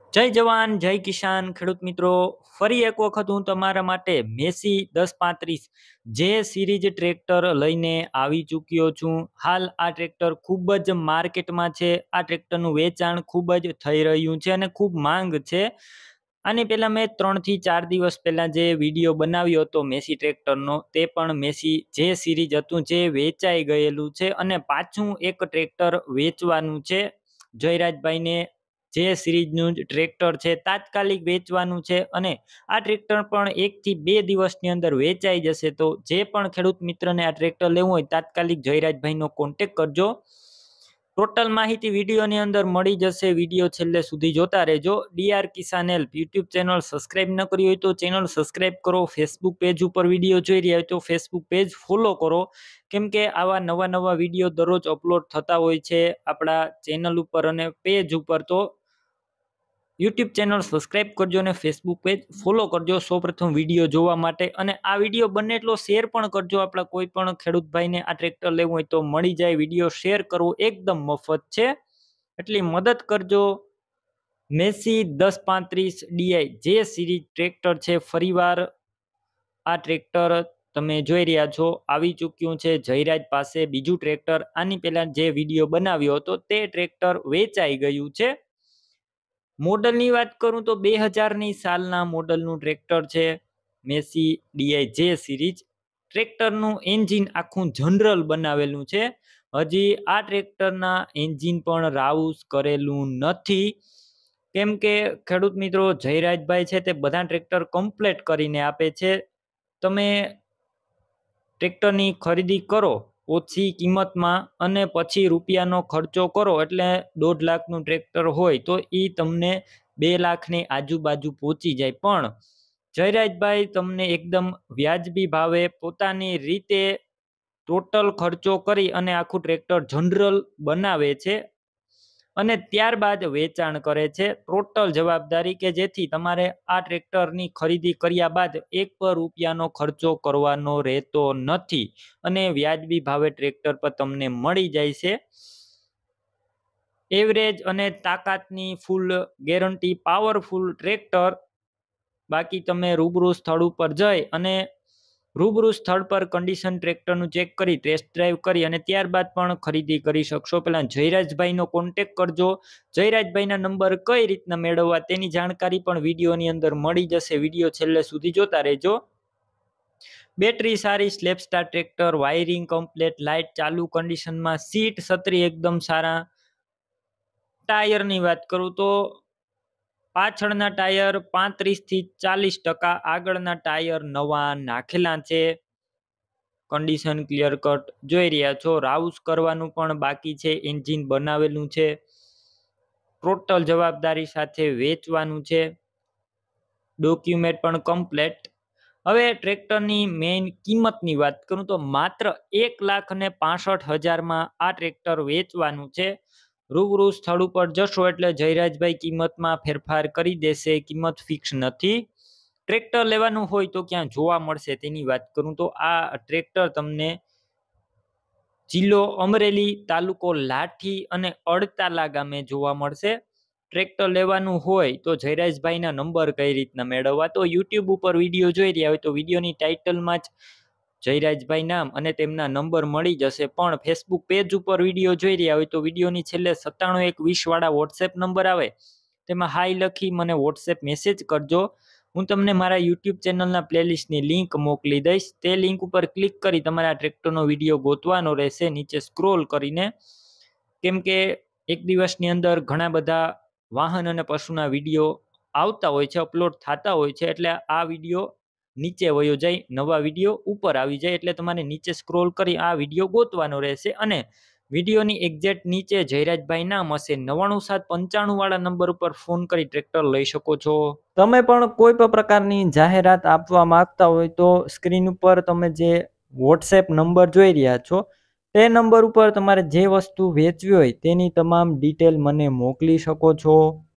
જય જવાન જય કિસાન ખેડૂત મિત્રો, ફરી એક વખત હું તમારા માટે મેસી 1035 જે સિરીઝ ટ્રેક્ટર લઈને આવી ચૂક્યો છું। હાલ આ ટ્રેક્ટર ખૂબ જ માર્કેટમાં છે। આ ટ્રેક્ટરનું વેચાણ ખૂબ જ થઈ રહ્યું છે અને ખૂબ માંગ છે। આની પહેલા મેં 3 થી 4 દિવસ પહેલા જે વિડીયો બનાવ્યો હતો મેસી ટ્રેક્ટરનો, તે પણ મેસી જે સિરીઝ હતું જે વેચાઈ ગયેલું છે અને પાછું એક ટ્રેક્ટર વેચવાનું છે। જયરાજભાઈને જે સિરીઝનું ટ્રેક્ટર છે તાત્કાલિક વેચવાનું છે અને આ ટ્રેક્ટર પણ 1 થી 2 દિવસની અંદર વેચાઈ જશે। તો જે પણ ખેડૂત મિત્રને આ ટ્રેક્ટર લેવું હોય તાત્કાલિક જયરાજભાઈનો કોન્ટેક કરજો। ટોટલ માહિતી વિડીયોની અંદર મળી જશે। વિડીયો છેલ્લે સુધી જોતા રહેજો। D.R. કિસાન યુટ્યુબ ચેનલ સબસ્ક્રાઇબ ન કરી હોય તો ચેનલ સબસ્ક્રાઇબ કરો। ફેસબુક પેજ ઉપર વિડીયો જોઈ રહ્યા હોય તો ફેસબુક પેજ ફોલો કરો, કેમ કે આવા નવા વિડીયો દરરોજ અપલોડ થતા હોય છે આપણા ચેનલ ઉપર અને પેજ ઉપર। તો યુટ્યુબ ચેનલ સબસ્ક્રાઇબ કરજો અને ફેસબુક પેજ ફોલો કરજો સૌપ્રથમ વિડીયો જોવા માટે। અને આ વિડીયો બને એટલો શેર પણ કરજો। આપણા કોઈ પણ ખેડૂત ભાઈને આ ટ્રેક્ટર લેવું હોય તો મળી જાય। વિડીયો શેર કરવો એકદમ મફત છે, એટલી મદદ કરજો। મેસી 1035 DI જે સિરીઝ ટ્રેક્ટર છે, ફરીવાર આ ટ્રેક્ટર તમે જોઈ રહ્યા છો આવી ચૂક્યું છે જયરાજ પાસે બીજું ટ્રેક્ટર। આની પહેલા જે વિડીયો બનાવ્યો હતો તે ટ્રેક્ટર વેચાઈ ગયું છે। મોડલની વાત કરું તો 2000ની સાલના મોડલનું ટ્રેક્ટર છે મેસી DI જે સિરીઝ। ટ્રેક્ટરનું એન્જિન આખું જનરલ બનાવેલું છે। હજી આ ટ્રેક્ટરના એન્જિન પણ રાઉસ કરેલું નથી, કેમ કે ખેડૂત મિત્રો જયરાજભાઈ છે તે બધા ટ્રેક્ટર કમ્પ્લીટ કરીને આપે છે। તમે ટ્રેક્ટરની ખરીદી કરો ઓછી કિંમતમાં અને પછી રૂપિયાનો ખર્ચો કરો એટલે 1.5 લાખનું ટ્રેક્ટર હોય તો એ તમને 2 લાખની આજુબાજુ પહોંચી જાય। પણ જયરાજભાઈ તમને એકદમ વ્યાજબી ભાવે પોતાની રીતે ટોટલ ખર્ચો કરી અને આખું ટ્રેક્ટર જનરલ બનાવે છે અને ત્યારબાદ વેચાણ કરે છે। ટોટલ જવાબદારી કે જેથી તમારે આ ટ્રેક્ટરની ખરીદી કર્યા બાદ 1 રૂપિયાનો ખર્ચો કરવાનો રહેતો નથી અને વ્યાજબી ભાવે ટ્રેક્ટર પર તમને મળી જાય છે। એવરેજ અને તાકાતની ફૂલ ગેરંટી, પાવરફુલ ટ્રેક્ટર। બાકી તમે રૂબરૂ સ્થળ ઉપર જઈ અને રૂબરૂ સ્થળ પર કન્ડિશન ટ્રેક્ટરનું ચેક કરી ટેસ્ટ ડ્રાઈવ કરી અને ત્યારબાદ પણ ખરીદી કરી શકશો। પહેલા જયરાજભાઈનો કોન્ટેક કરજો। જયરાજભાઈના નંબર કઈ રીતના મેળવવા તેની જાણકારી પણ વિડીયોની અંદર મળી જશે। વિડીયો છેલ્લે સુધી જોતા રહેજો। બેટરી સારી, સ્લેપ સ્ટાર ટ્રેક્ટર, વાયરિંગ કમ્પ્લીટ, લાઇટ ચાલુ કન્ડિશનમાં, સીટ છત્રી એકદમ સારા। ટાયરની વાત કરું તો પાછળના ટાયર 35 થી 40%, આગળના ટાયર નવા નાખેલા છે। કન્ડિશન ક્લિયર કટ જોઈ રહ્યા છો। રાઉસ કરવાનું પણ બાકી છે, એન્જિન બનાવેલું છે। ટોટલ જવાબદારી સાથે વેચવાનું છે, ડોક્યુમેન્ટ પણ કમ્પ્લીટ। હવે ટ્રેક્ટરની મેઇન કિંમતની વાત કરું તો માત્ર 1,65,000 આ ટ્રેક્ટર વેચવાનું છે। રૂબરૂ સ્થળ ઉપર જશો એટલે જયરાજભાઈ કિંમતમાં ફેરફાર કરી દેશે, કિંમત ફિક્સ નથી। ટ્રેક્ટર લેવાનું હોય તો ક્યાં જોવા મળશે તેની વાત કરું તો આ ટ્રેક્ટર તમને જિલ્લો અમરેલી, તાલુકો લાઠી અને અડતાલા ગામે જોવા મળશે। ટ્રેક્ટર લેવાનું હોય તો જયરાજભાઈના નંબર કઈ રીતના મેળવવા, તો યુટ્યુબ ઉપર વિડીયો જોઈ રહ્યા હોય તો વિડીયોની ટાઇટલમાં જ જયરાજભાઈ નામ અને તેમના નંબર મળી જશે। પણ ફેસબુક પેજ ઉપર વિડીયો જોઈ રહ્યા હોય તો વિડીયોની છેલ્લે 97 1 20 વાળા વોટ્સએપ નંબર આવે તેમાં હાઈ લખી મને વોટ્સએપ મેસેજ કરજો। હું તમને મારા યુટ્યુબ ચેનલના પ્લેલિસ્ટની લિંક મોકલી દઈશ। તે લિંક ઉપર ક્લિક કરી તમારે આ ટ્રેક્ટરનો વિડીયો ગોતવાનો રહેશે નીચે સ્ક્રોલ કરીને, કેમ કે એક દિવસની અંદર ઘણા બધા વાહન અને પશુના વિડીયો આવતા હોય છે, અપલોડ થતા હોય છે, એટલે આ વિડીયો નીચે વયો જાય, નવા વિડીયો ઉપર આવી જાય, એટલે તમારે નીચે સ્ક્રોલ કરી આ વિડીયો ગોતવાનો રહેશે અને વિડીયોની એક્ઝેક્ટ નીચે જયરાજભાઈ નામ હશે। 99795 વાળા નંબર ઉપર ફોન કરી ટ્રેક્ટર લઈ શકો છો। તમે પણ કોઈ પણ પ્રકારની જાહેરાત આપવા માંગતા હોય તો સ્ક્રીન ઉપર તમે જે વોટ્સએપ નંબર જોઈ રહ્યા છો તે નંબર ઉપર તમારે જે વસ્તુ વેચવી હોય તેની તમામ ડિટેલ મને મોકલી શકો છો।